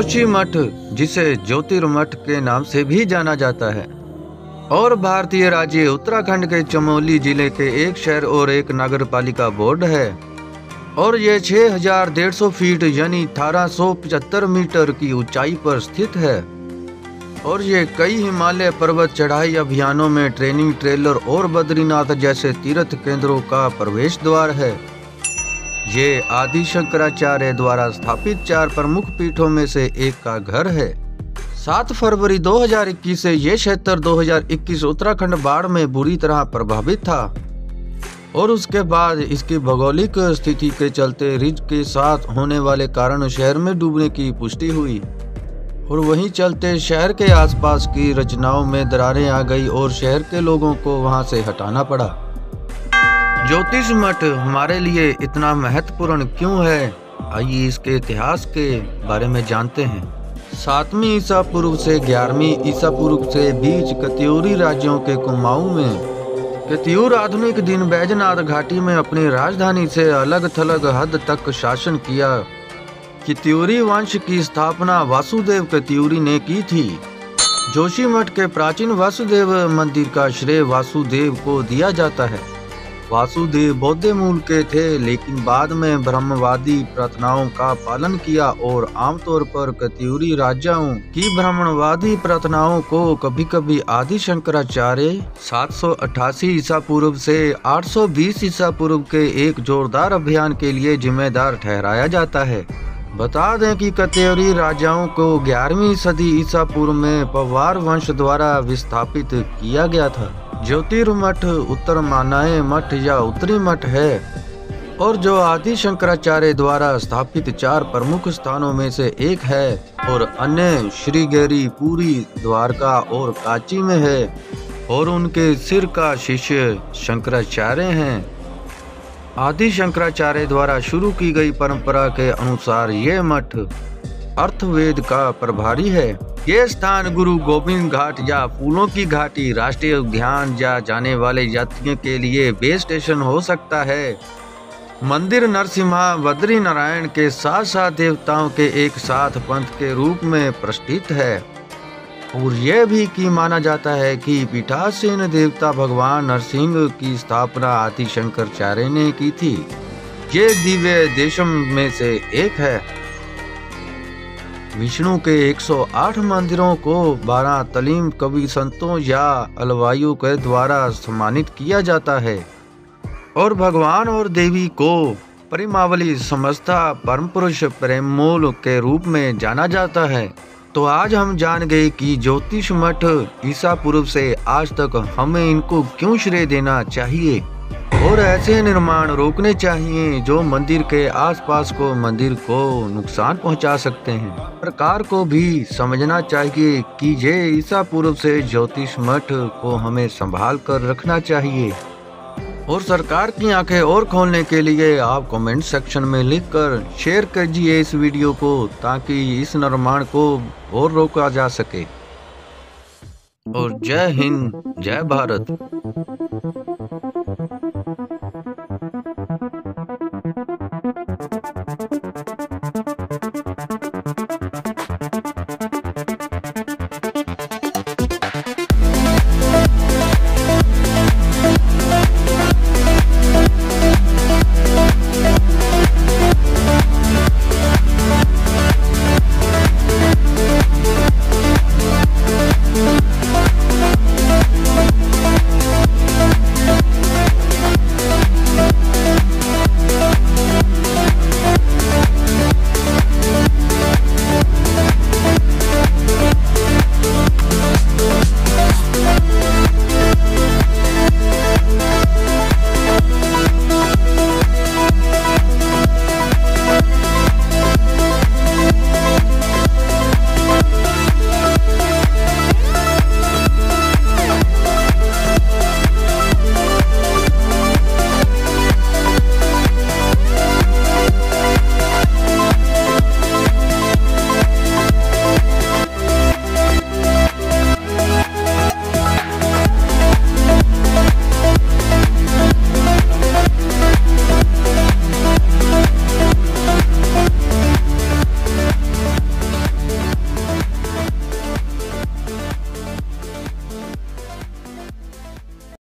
जोशी मठ, जिसे ज्योतिर्मठ के नाम से भी जाना जाता है, और भारतीय राज्य उत्तराखंड के चमोली जिले के एक शहर और एक नगर पालिका बोर्ड है। और ये 6150 फीट यानी 1875 मीटर की ऊंचाई पर स्थित है। और ये कई हिमालय पर्वत चढ़ाई अभियानों में ट्रेनिंग ट्रेलर और बद्रीनाथ जैसे तीर्थ केंद्रों का प्रवेश द्वार है। ये आदि शंकराचार्य द्वारा स्थापित 4 प्रमुख पीठों में से एक का घर है। 7 फरवरी 2021 से ये क्षेत्र 2021 उत्तराखंड बाढ़ में बुरी तरह प्रभावित था और उसके बाद इसकी भौगोलिक स्थिति के चलते रिज के साथ होने वाले कारण शहर में डूबने की पुष्टि हुई और वहीं चलते शहर के आसपास की रचनाओं में दरारें आ गई और शहर के लोगों को वहां से हटाना पड़ा। ज्योतिष मठ हमारे लिए इतना महत्वपूर्ण क्यों है, आइए इसके इतिहास के बारे में जानते हैं। 7वीं ईसा पूर्व से 11वीं ईसा पूर्व से बीच कत्यूरी राज्यों के कुमाऊं में कत्यूर आधुनिक दिन बैजनाथ घाटी में अपनी राजधानी से अलग थलग हद तक शासन किया। कत्यूरी वंश की स्थापना वासुदेव कत्यूरी ने की थी। जोशी मठ के प्राचीन वासुदेव मंदिर का श्रेय वासुदेव को दिया जाता है। वासुदेव बौद्ध मूल के थे, लेकिन बाद में ब्रह्मवादी प्रार्थनाओं का पालन किया और आमतौर पर कत्यूरी राजाओं की ब्राह्मणवादी प्रार्थनाओं को कभी कभी आदि शंकराचार्य 788 ईसा पूर्व से 820 ईसा पूर्व के एक जोरदार अभियान के लिए जिम्मेदार ठहराया जाता है। बता दें कि कत्यूरी राजाओं को 11वीं सदी ईसा पूर्व में पवार वंश द्वारा विस्थापित किया गया था। ज्योतिर्मठ उत्तर मानाएं मठ या उत्तरी मठ है और जो आदि शंकराचार्य द्वारा स्थापित 4 प्रमुख स्थानों में से एक है और अन्य श्रीगेरी, पुरी, द्वारका और कांची में है और उनके सिर का शिष्य शंकराचार्य हैं। आदि शंकराचार्य द्वारा शुरू की गई परंपरा के अनुसार ये मठ अर्थवेद का प्रभारी है। ये स्थान गुरु गोविंद घाट या फूलों की घाटी, राष्ट्रीय उद्यान या जाने वाले यात्रियों के लिए बेस स्टेशन हो सकता है। मंदिर नरसिम्हा बद्री नारायण के साथ साथ देवताओं के एक साथ पंथ के रूप में प्रतिष्ठित है और यह भी कि माना जाता है कि पीठासीन देवता भगवान नरसिंह की स्थापना आदि शंकराचार्य ने की थी। ये दिव्य देशम में से एक है। विष्णु के 108 मंदिरों को 12 तलीम कवि संतों या अलवायु के द्वारा सम्मानित किया जाता है और भगवान और देवी को परिमावली समस्ता परम पुरुष प्रेममूल के रूप में जाना जाता है। तो आज हम जान गए कि ज्योतिष मठ ईसा पूर्व से आज तक हमें इनको क्यों श्रेय देना चाहिए और ऐसे निर्माण रोकने चाहिए जो मंदिर के आसपास को मंदिर को नुकसान पहुंचा सकते हैं। सरकार को भी समझना चाहिए कि ये ईसा पूर्व से ज्योतिष मठ को हमें संभाल कर रखना चाहिए और सरकार की आंखें और खोलने के लिए आप कमेंट सेक्शन में लिखकर शेयर कीजिए इस वीडियो को, ताकि इस निर्माण को और रोका जा सके। और जय हिंद, जय भारत।